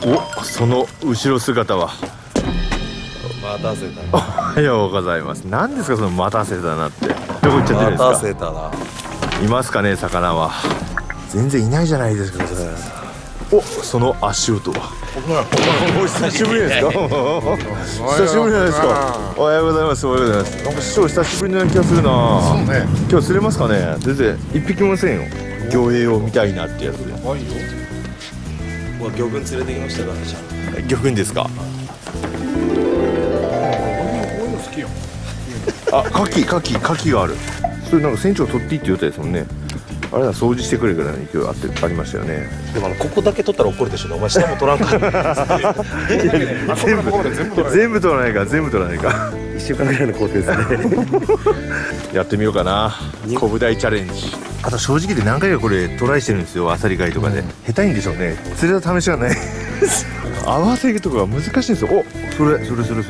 お、その後ろ姿は。 待たせたおはようございます。何ですかその待たせたなって。どこ行っちゃってるんですか。 待たせたな。 いますかね魚は。全然いないじゃないですか。お、その足音は。お久しぶりですか。久しぶりじゃないですか。おはようございます。おはようございます。なんか師匠久しぶりな気がするな。 そうね。 今日釣れますかね。全然一匹もせんよ。魚影を見たいなってやつで。 はいよ。 魚群連れてきましたからじゃ魚群ですか。 好きよ。 あ、牡蠣がある。それなんか船長取っていいって言ったですもんね。あれは掃除してくれるから勢いありましたよね。 でもここだけ取ったら怒るでしょ。お前下も取らんか。 全部取らないか。 1週間ぐらいの工程ですね。 やってみようかな。コブダイチャレンジ。あと正直で何回かこれトライしてるんですよ。アサリ貝とかで。下手いんでしょうね。釣れた試しがない。合わせとかが難しいんですよ。お、それ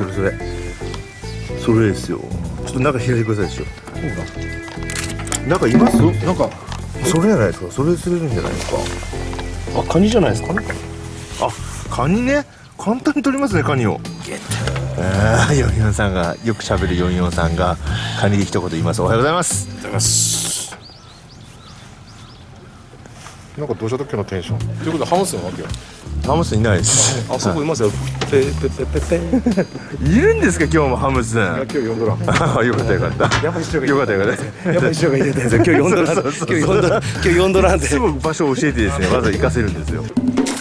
ですよ。ちょっと中開いてくださいでしょ。中います？ なんかそれじゃないですか。それ釣れるんじゃないですか。 あ、カニじゃないですかね。 あ、カニね。簡単に取りますね、カニを。44さんがよく喋る44さんがカニで一言言います。おはようございます。 なんかどうした時のテンション。ということでハムスのわけよ。 ハムスいないです。 あそこいますよ。ペペペペペ。 いるんですか今日もハムス。 今日呼んどらん。 よかったよかった。 やっぱ一緒がよかったよかった。 やっぱ一緒が入れてるんですよ。今日呼んどらん。今日呼んどらんで。 すぐ場所を教えてですね、わざ行かせるんですよ。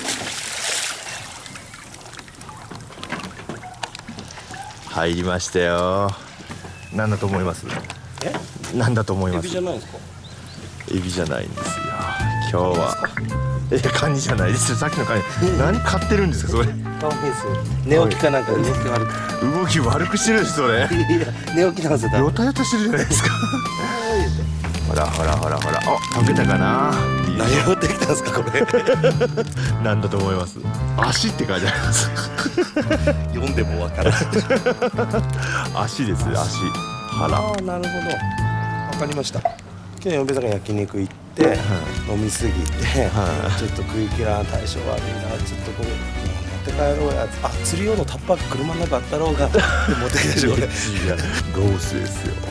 入りましたよ。何だと思います？何だと思います？ エビじゃないですか？ エビじゃないんですよ。今日はカニじゃないですよ。さっきのカニ何買ってるんですかそれ。 かわいいですよ。寝起きかなんかで動き悪く。 動き悪くしてるんですそれ。 いや寝起きなんですよ。 ヨタヨタしてるじゃないですか。ほら。あ、食べたかな。 何を持ってきたんですかこれ。 なんだと思います？足って書いてあります。 読んでもわからない。 足ですよ足。 ああなるほど。わかりました。今日嫁さんが焼肉行って飲みすぎてちょっと食い切らん対象悪いな。ちょっとこれ持って帰ろうや。あ、釣り用のタッパーが車の中あったろうが持ってきたでしょこれ。 ロースですよ。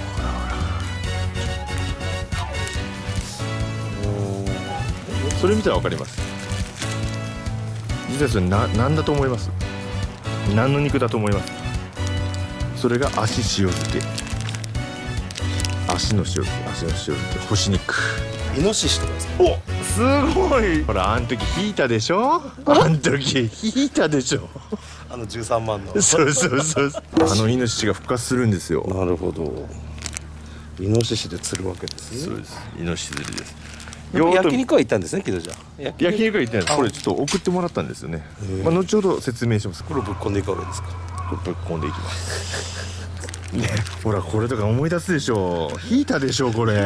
それ見たらわかります。実はそれ何だと思います？何の肉だと思います？それが足塩漬け。足の塩漬け干し肉。 イノシシとかですか？ お、すごい。ほらあん時引いたでしょ。あん時引いたでしょ。 13万の。 そうあのイノシシが復活するんですよ。 なるほど。イノシシで釣るわけですね。 そうです。イノシシ釣りです。 焼肉は行ったんですね、けどじゃあ。 焼肉は行ってないです。これちょっと送ってもらったんですよね。まあ後ほど説明します。 これをぶっこんでいくわけですか。 ぶっこんでいきます。ね、ほらこれとか思い出すでしょ。引いたでしょこれ。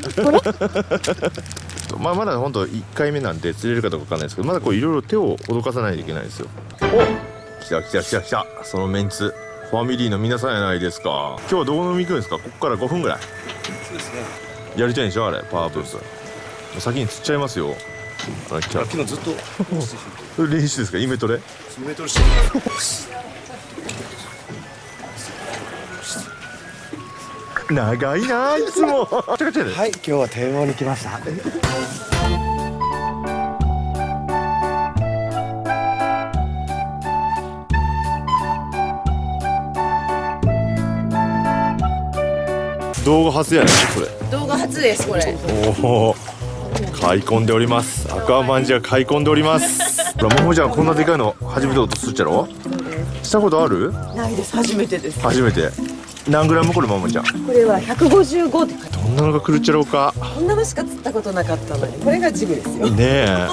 まあまだ本当1回目なんで釣れるかどうかわかんないですけど、まだこういろいろ手を脅かさないといけないんですよ。お、来た。そのメンツファミリーの皆さんやないですか。今日はどこ飲み行くんですか。ここから5分ぐらい。 そうですね。 やりたいんでしょあれパワープース。先に釣っちゃいますよ。 昨日ずっと練習ですか。イメトレしてる。 長いな、いつも。 はい、今日は堤防に来ました。 動画初やねこれ。 動画初ですこれ。 おお、買い込んでおります。アクアマンジが買い込んでおります。ほらももちゃんこんなでかいの初めて音するっちゃろ。したことある？ ないです、初めてです。 初めて。何グラムこれももちゃん。 これは155って書いて。 どんなのが来るっちゃろうか。 こんなのしか釣ったことなかったのに、これがジグですよ。 ねえ。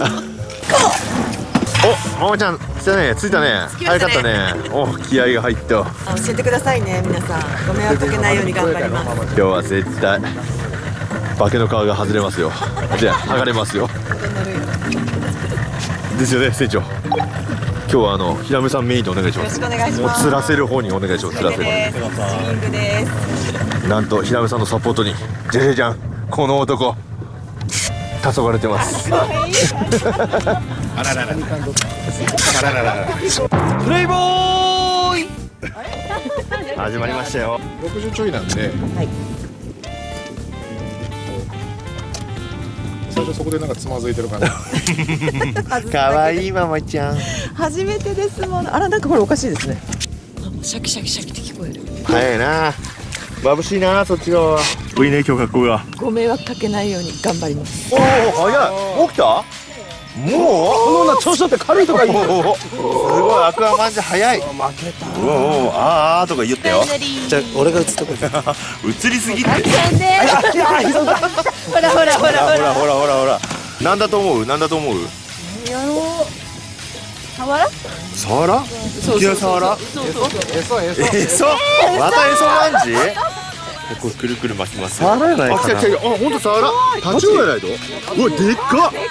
お、ももちゃん来たね、着いたね。早かったね。お、気合が入った。 教えてくださいね皆さん。ご迷惑かけないように頑張ります。 今日は絶対化けの皮が外れますよ。じゃあ剥がれますよ。ですよね船長。今日は平目さんメインでお願いします。 よろしくお願いします。 もう釣らせる方にお願いします。釣らせる。 ジグです。 なんと平目さんのサポートにジェジェちゃんこの男黄昏れてます。 あららら。 プレイボーイ始まりましたよ。 60ちょいなんで。 はい。 最初そこでなんかつまずいてる感じ。 かわいいママちゃん。 初めてですもん。あら、なんかこれおかしいですね。シャキシャキシャキって聞こえる。 早いな。眩しいな、そっち側は。いいね、今日格好が。 ご迷惑かけないように頑張ります。 おお、早い。起きた。もうこんな調子乗って軽いとか言う。 すごい、アクアマンじゃ早い。 負けた。 おお、あーとか言ったよ。 じゃあ俺が映っとく。 映りすぎって。 ほらほらほらほら。 ほらほらほらほら。なんだと思う、なんだと思う。 やろう。サワラ？ サワラ？ そうキラサワラ？えそ？またえそまんじ？これくるくる巻きます。 サワラやないかな。 あ、来た来た。あ、ほんとサワラ？タチウオやないと？うわ、でっか！でっか！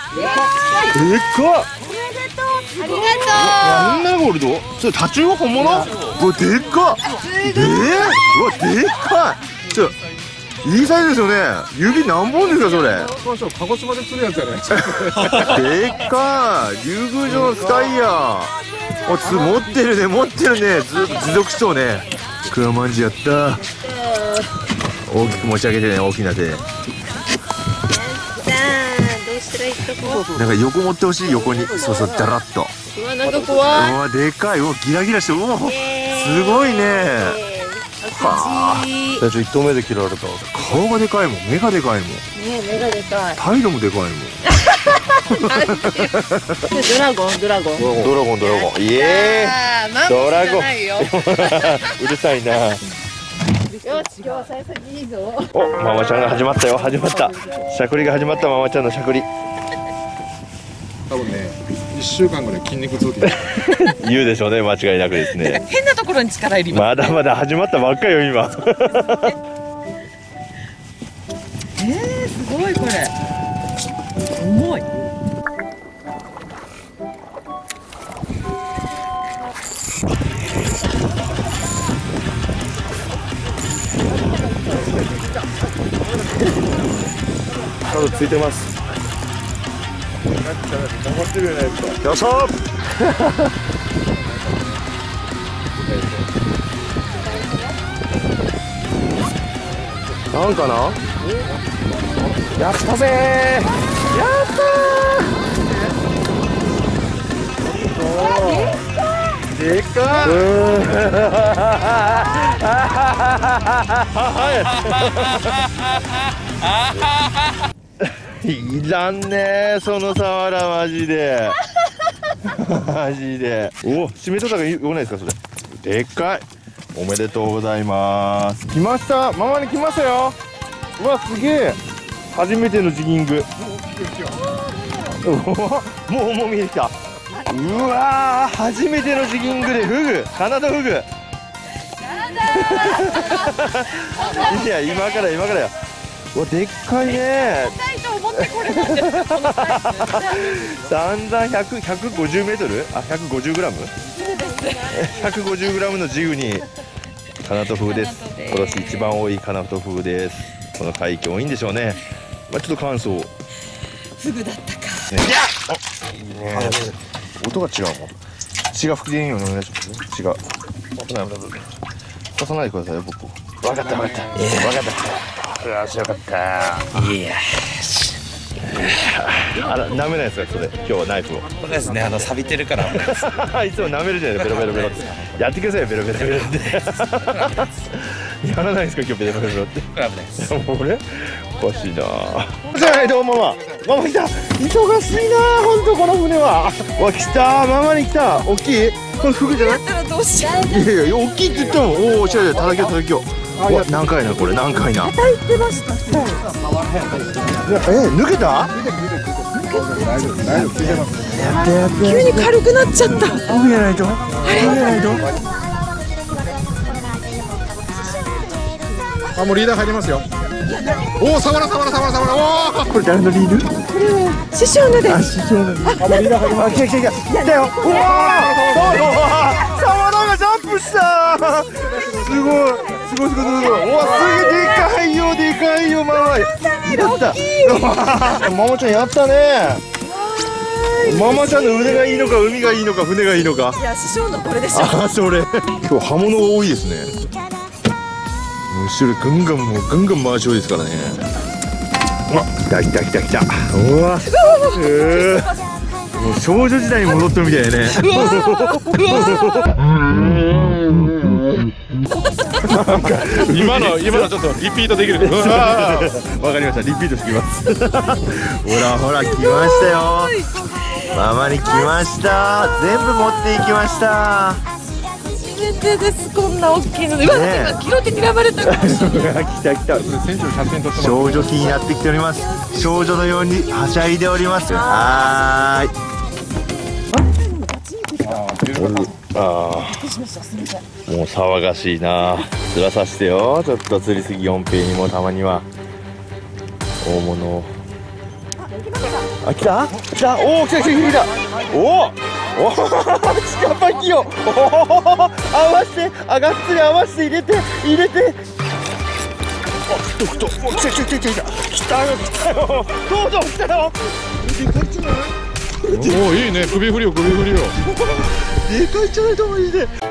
ありがなんなゴールド？それタチウオ本物？うわ、でっか！うわ、でっかい！いいサイズですよね。指何本ですかそれ？ 鹿児島で釣るやつやね。 でっかい！竜宮城のスカイヤー。持ってるね、持ってるね。持続しそうね。クワマンジやった。大きく持ち上げてね、大きな手で。 どうしたらいいとこ？ なんか横持ってほしい、横に。そうそう、ダラッと。 うわ、なんか怖い。 うわ、でかい。うわ、ギラギラして、うわ、すごいね。はあ。 最初1投目で切られた。 顔がでかいもん、目がでかいもん。 ね、目がでかい。 態度もでかいもん。 ドラゴン、ドラゴン。 ドラゴン、ドラゴン。イエーイ。ドラゴン。うるさいな。 よし、今日は幸先いいぞ。 お、ママちゃんが始まったよ、始まった。しゃくりが始まった、ママちゃんのしゃくり。 多分ね、1週間ぐらい筋肉痛って言うでしょうね、間違いなくですね。 変なところに力入ります。 まだまだ始まったばっかりよ、今。 すごいこれ。重い。 角ついてます。頑張ってるよね。よっしゃー。なんかな。やったぜー。やったー。でっかいらんねそのサワラマジでマジで。お、締めとったがよないですかそれ。でっかい。おめでとうございます。来ました、ママに来ましたよ。うわ、すげえ。初めてのジギング。もう見えてきた。うわー、初めてのジギングでフグ、カナダフグ。いや、今からよ。うわ、でっかいね。散々150メートル、あ、150グラム。150グラムのジグにカナトフグです。今年一番多いカナトフグです。この海峡多いんでしょうね。まあ、ちょっと乾燥。 フグだったか。 いや、いいね。音が違うもん。血が吹き出んようにお願いしますね。血が。危ない。押さないでくださいよ、僕。分かった。よし、よかった。あら、舐めないですか、それ。今日はナイフを。 これですね、錆びてるから。 いつも舐めるじゃないですか、ベロベロって。やってくださいよ、ベロベロって。やらないですか、今日ベロベロって。俺おかしいな。じゃないと、ママ来た。忙しいな、本当この船は。わ、来た、ママに来た。大きい。これフグじゃない。 だったらどうしよう。 いや大きいって言っても、おお、違う、叩きよ。わ、何回な、これ、何回な。 叩いてました。 抜けた。 急に軽くなっちゃった。 フグやないと。 あ、もうリーダー入りますよ。おお、サワラ。おお。 これ誰のリール？ 師匠のです。 師匠のリール。あ、リーダー入ります。来たよ。うわー、サワラがジャンプした。すごい。うわ、すげえ、でかいよ、ママ。やった。ママちゃんやったね。 ママちゃんの腕がいいのか海がいいのか船がいいのか。 いや師匠のこれでしょ。 あ、それ今日刃物が多いですね。後ろガンガンもうガンガン回し多いですからね。あ、来た来た来た来た。うわ、もう少女時代に戻ったみたいね。 今のちょっとリピートできる。 わかりました、リピートしてきます。ほらほら来ましたよ。ママに来ました。全部持っていきました。 初めてです、こんな大きいので。うわ、今記録的に選ばれた。 来た来た。 選手の写真撮ってます。 少女期になってきております。少女のようにはしゃいでおります。はーい。もう騒がしいな。釣らさしてよ。ちょっと釣りすぎ4平にもたまには大物を。あ、来た来た。おお、来た来た来た。おお近パキよ。おお、合わせて、あ、がっつり合わせて入れて入れて。あ、来た来た。お、来た来た来た来た来たよ来たよ。どうぞ来たよ。でかいじゃない。 おお、いいね、首振りよ首振りよ。 でかいじゃないと思いで。